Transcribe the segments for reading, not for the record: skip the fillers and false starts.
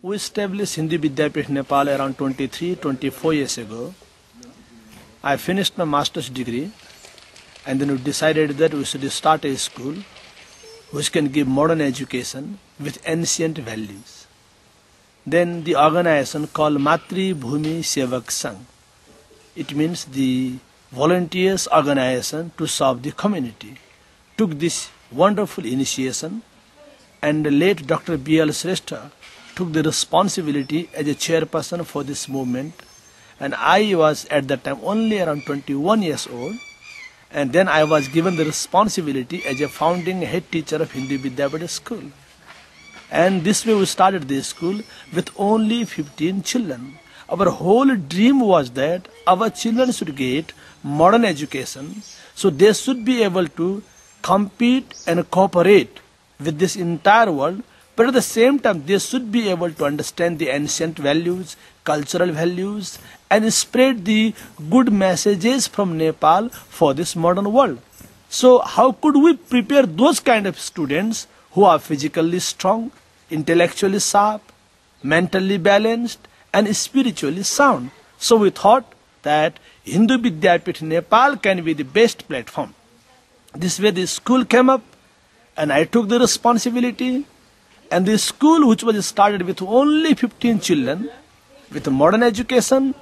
We established Hindu Vidyapith Nepal around 24 years ago. I finished my master's degree, and then we decided that we should start a school which can give modern education with ancient values. Then the organization called Matri Bhumi Sevak Sangh. It means the volunteers organization to serve the community, took this wonderful initiation, and the late Dr. B.L. Shrestha took the responsibility as a chairperson for this movement. And I was at that time only around 21 years old, and then I was given the responsibility as a founding head teacher of Hindu Vidyapith school. And this way we started this school with only 15 children. Our whole dream was that our children should get modern education, so they should be able to compete and cooperate with this entire world, but at the same time they should be able to understand the ancient values, cultural values, and spread the good messages from Nepal for this modern world. So how could we prepare those kind of students who are physically strong, intellectually sharp, mentally balanced, and spiritually sound? So we thought that Hindu Vidyapith Nepal can be the best platform. This way the school came up, and I took the responsibility, and the school, which was started with only 15 children, with modern education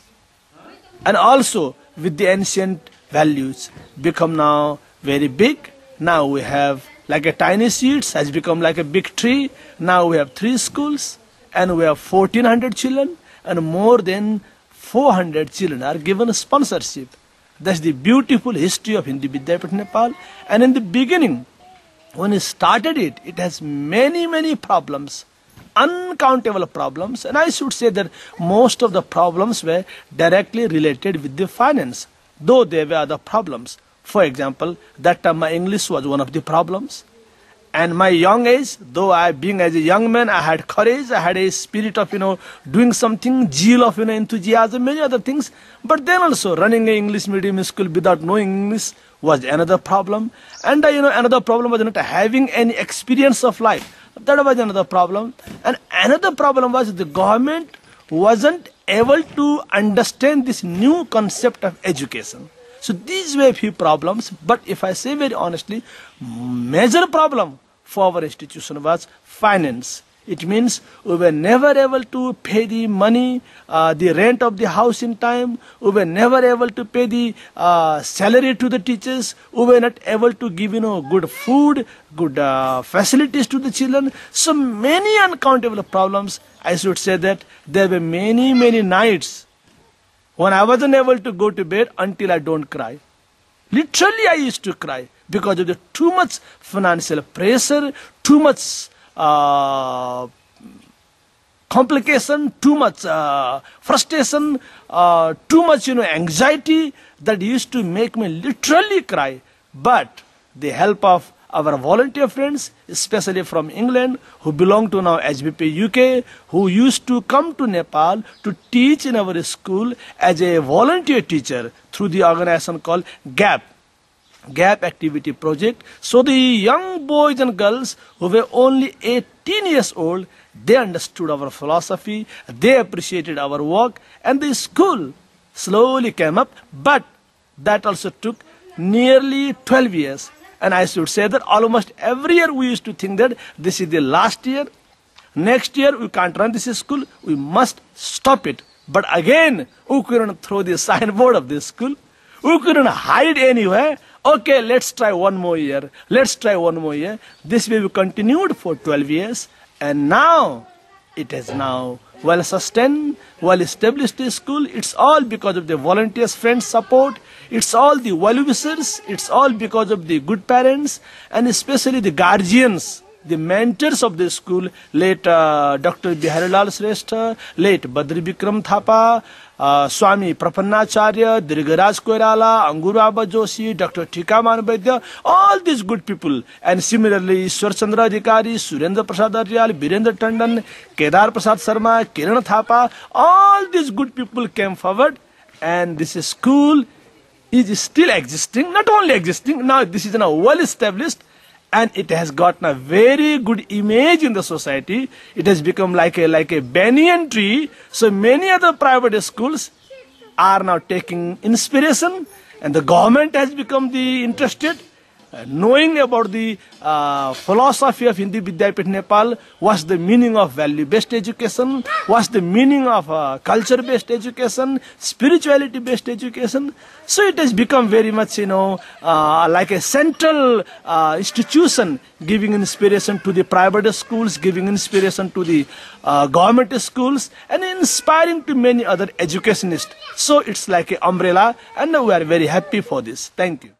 and also with the ancient values, become now very big. Now we have like a tiny seeds has become like a big tree. Now we have 3 schools, and we have 1400 children, and more than 400 children are given sponsorship. That's the beautiful history of Hindu Vidyapith Nepal. And in the beginning, when we started it, it has many problems, uncountable problems. And I should say that most of the problems were directly related with the finance, though there were other problems. For example, that time my English was one of the problems. And my young age, though being as a young man, I had courage, I had a spirit of, doing something, zeal of, enthusiasm, many other things. But then also running an English medium school without knowing English was another problem. And, another problem was not having any experience of life. That was another problem. And another problem was the government wasn't able to understand this new concept of education. So these were few problems, but if I say very honestly, major problem for our institution was finance. It means we were never able to pay the money, the rent of the house in time. We were never able to pay the salary to the teachers. We were not able to give, good food, good facilities to the children. So many uncountable problems. I should say that there were many nights when I wasn't able to go to bed until I don't cry. Literally I used to cry because of the too much financial pressure, too much complication, too much frustration, too much anxiety that used to make me literally cry. But the help of our volunteer friends, especially from England, who belong to now HBP UK, who used to come to Nepal to teach in our school as a volunteer teacher through the organization called GAP Activity Project. So the young boys and girls who were only 18 years old, they understood our philosophy, they appreciated our work, and the school slowly came up. But that also took nearly 12 years. And I should say that almost every year we used to think that this is the last year. Next year we can't run this school. We must stop it. But again, we couldn't throw the signboard of this school. We couldn't hide anywhere. Okay, let's try one more year. Let's try one more year. This way we continued for 12 years. And now, it is now well sustained, well established school. It's all because of the volunteers, friends support. It's all the well-wishers. It's all because of the good parents, and especially the guardians, the mentors of the school, late Dr. Biharilal Shrestha, late Badri Bikram Thapa, Swami Prapannacharya, Dirgaraj Koirala, Anguraba Joshi, Dr. Tikaman Vaidya, all these good people. And similarly, Ishwar Chandra Adhikari, Surendra Prasad Aryal, Birendra Tandon, Kedar Prasad Sharma, Kiran Thapa, all these good people came forward, and this school is still existing, not only existing, now this is now well established, and it has gotten a very good image in the society. It has become like a banyan tree. So many other private schools are now taking inspiration, and the government has become the interested, knowing about the philosophy of Hindu Vidyapith Nepal. What's the meaning of value-based education? What's the meaning of culture-based education, spirituality-based education? So it has become very much, like a central institution, giving inspiration to the private schools, giving inspiration to the government schools, and inspiring to many other educationists. So it's like an umbrella, and we are very happy for this. Thank you.